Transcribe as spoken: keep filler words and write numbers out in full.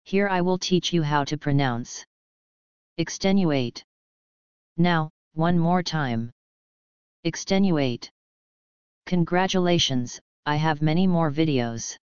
Here I will teach you how to pronounce extenuate. Now, one more time. Extenuate. Congratulations, I have many more videos.